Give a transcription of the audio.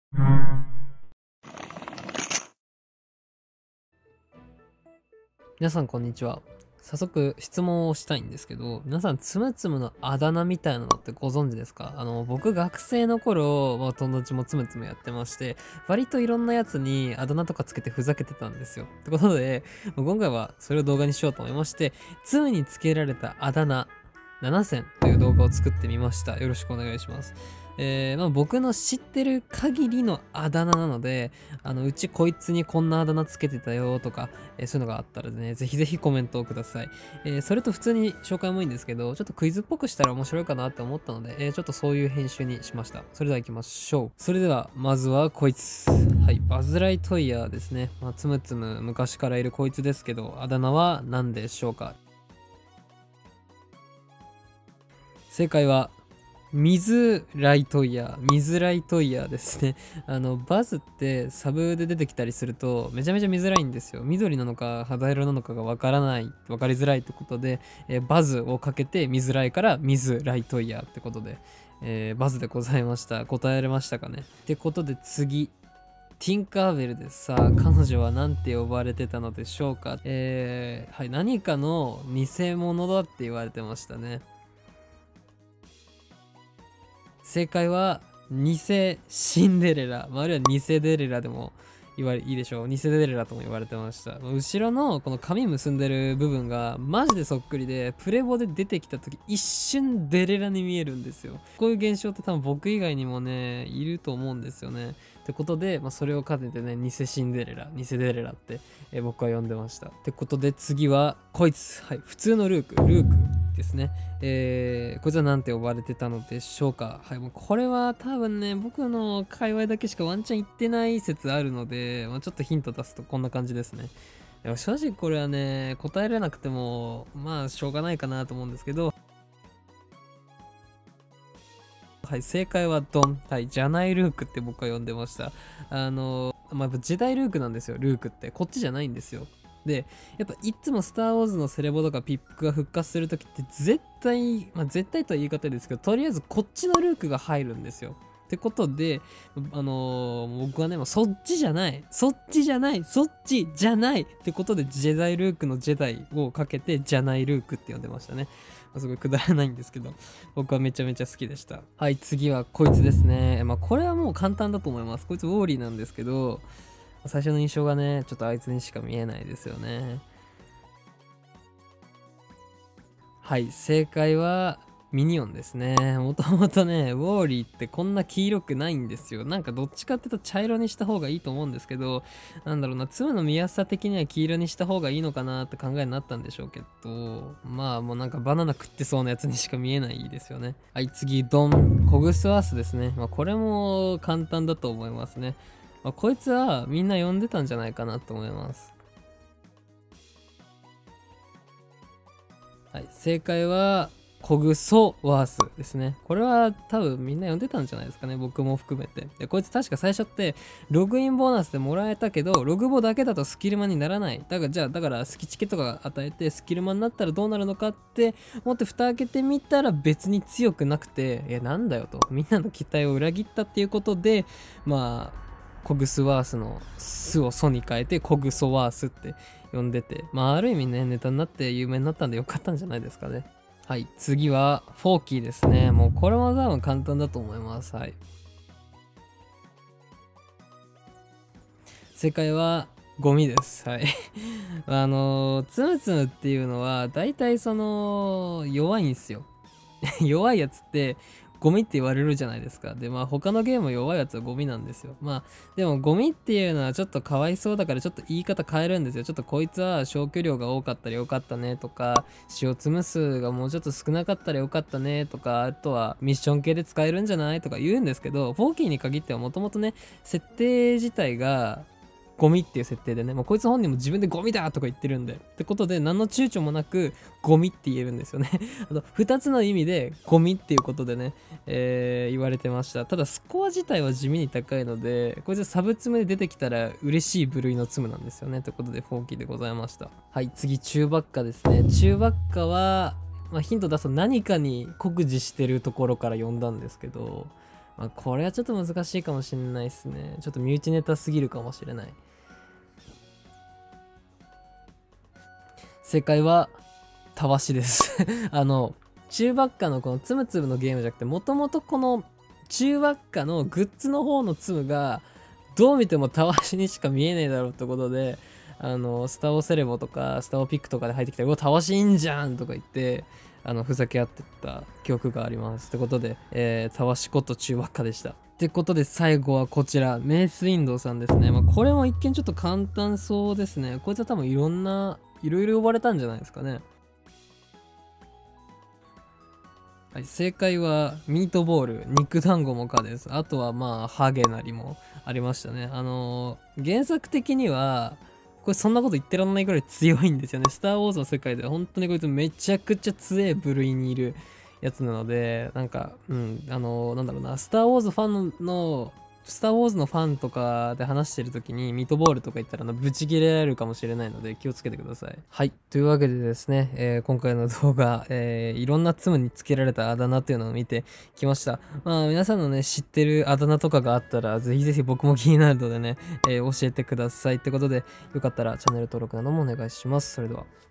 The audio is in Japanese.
皆さんこんにちは。早速質問をしたいんですけど、皆さんつむつむのあだ名みたいなのってご存知ですか？僕学生の頃、友達もつむつむやってまして、割といろんなやつにあだ名とかつけてふざけてたんですよ。ってことで、今回はそれを動画にしようと思いまして、つむにつけられたあだ名7選という動画を作ってみました。よろしくお願いします。僕の知ってる限りのあだ名なので、うちこいつにこんなあだ名つけてたよとか、そういうのがあったらね、ぜひぜひコメントをください。それと普通に紹介もいいんですけど、ちょっとクイズっぽくしたら面白いかなって思ったので、ちょっとそういう編集にしました。それでは行きましょう。それでは、まずはこいつ。はい、バズ・ライトイヤーですね。つむつむ昔からいるこいつですけど、あだ名は何でしょうか？正解は、水ライトイヤー。水ライトイヤーですね。バズってサブで出てきたりすると、めちゃめちゃ見づらいんですよ。緑なのか肌色なのかがわからない、わかりづらいってことで、バズをかけて見づらいから水ライトイヤーってことで、バズでございました。答えられましたかね？ってことで次。ティンカーベルです。さあ、彼女は何て呼ばれてたのでしょうか？はい、何かの偽物だって言われてましたね。正解は偽シンデレラ、あるいは偽デレラでもいいでしょう。偽デレラとも言われてました。後ろのこの髪結んでる部分がマジでそっくりで、プレボで出てきた時一瞬デレラに見えるんですよ。こういう現象って多分僕以外にもね、いると思うんですよね。ってことで、それを兼ねてね、偽シンデレラ、偽デレラって、僕は呼んでました。ってことで次はこいつ。はい、普通のルークですね。こいつは何て呼ばれてたのでしょうか？はい、もうこれは多分ね、僕の界隈だけしかワンチャン言ってない説あるので、ちょっとヒント出すとこんな感じですね。でも正直これはね、答えれなくても、しょうがないかなと思うんですけど、はい、正解はドン。はい、じゃないルークって僕は呼んでました。やっぱ時代ルークなんですよ、ルークって。こっちじゃないんですよ。で、やっぱいつもスター・ウォーズのセレボとかピップが復活するときって絶対、絶対とは言い方ですけど、とりあえずこっちのルークが入るんですよ。ってことで、僕はね、そっちじゃない、そっちじゃない、そっちじゃないってことで、ジェダイルークのジェダイをかけて、じゃないルークって呼んでましたね。すごいくだらないんですけど、僕はめちゃめちゃ好きでした。はい、次はこいつですね。これはもう簡単だと思います。こいつウォーリーなんですけど、最初の印象がね、ちょっとあいつにしか見えないですよね。はい、正解はミニオンですね。もともとね、ウォーリーってこんな黄色くないんですよ。なんかどっちかっていうと茶色にした方がいいと思うんですけど、なんだろうな、粒の見やすさ的には黄色にした方がいいのかなって考えになったんでしょうけど、もうなんかバナナ食ってそうなやつにしか見えないですよね。はい、次、ドン。コグスワースですね。これも簡単だと思いますね。こいつはみんな呼んでたんじゃないかなと思います。はい、正解はコグソワースですね。これは多分みんな呼んでたんじゃないですかね。僕も含めて。で、こいつ確か最初ってログインボーナスでもらえたけど、ログボだけだとスキルマンにならない。だからスキチケとか与えてスキルマンになったらどうなるのかって思って蓋開けてみたら別に強くなくて、なんだよと。みんなの期待を裏切ったっていうことで、コグスワースのスをソに変えてコグソワースって呼んでて、ある意味ね、ネタになって有名になったんでよかったんじゃないですかね。はい、次はフォーキーですね。もうこれも多分簡単だと思います。はい。正解はゴミです。はい。つむつむっていうのは、大体弱いんですよ。弱いやつってゴミって言われるじゃないですか。で、他のゲーム弱いやつはゴミなんですよ。でもゴミっていうのはちょっとかわいそうだからちょっと言い方変えるんですよ。ちょっとこいつは消去量が多かったらよかったねとか、塩積む数がもうちょっと少なかったらよかったねとか、あとはミッション系で使えるんじゃないとか言うんですけど、フォーキーに限ってはもともとね、設定自体がゴミっていう設定でね、こいつ本人も自分でゴミだとか言ってるんで。ってことで、何の躊躇もなく、ゴミって言えるんですよね。二つの意味で、ゴミっていうことでね、言われてました。ただ、スコア自体は地味に高いので、こいつサブツムで出てきたら嬉しい部類のツムなんですよね。ということで、フォーキーでございました。はい、次、チューバッカですね。チューバッカは、ヒント出すと何かに酷似してるところから呼んだんですけど、 まあ、これはちょっと難しいかもしれないですね。ちょっと身内ネタすぎるかもしれない。正解は、たわしです。中ばっかのこのつむつむのゲームじゃなくて、もともとこの中ばっかのグッズの方のつむが、どう見てもたわしにしか見えねえだろうってことで、スタオセレボとか、スタオピックとかで入ってきて、うわ、たわしいいんじゃんとか言って、ふざけ合ってた記憶があります。ってことで、たわしこと中ばっかでした。ってことで最後はこちら、メイスウィンドウさんですね。まあ、これも一見ちょっと簡単そうですね。こいつは多分いろいろ呼ばれたんじゃないですかね。はい、正解はミートボール、肉団子もかです。あとはまあ、ハゲなりもありましたね。原作的には、これそんなこと言ってらんないぐらい強いんですよね。スター・ウォーズの世界では本当にこいつめちゃくちゃ強い部類にいるやつなので、なんか、なんだろうな、スター・ウォーズのファンとかで話してる時にミートボールとか言ったらブチ切れられるかもしれないので気をつけてください。はい。というわけでですね、今回の動画、いろんなツムにつけられたあだ名っていうのを見てきました。まあ皆さんのね、知ってるあだ名とかがあったら、ぜひぜひ僕も気になるのでね、教えてください。ってことで、よかったらチャンネル登録などもお願いします。それでは。